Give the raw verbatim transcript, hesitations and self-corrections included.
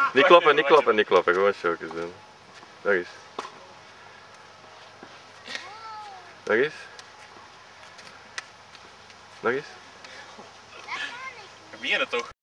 Niet kloppen, niet kloppen, niet kloppen. Gewoon showjes doen. Nog eens. Nog eens. Nog eens. We beginnen toch?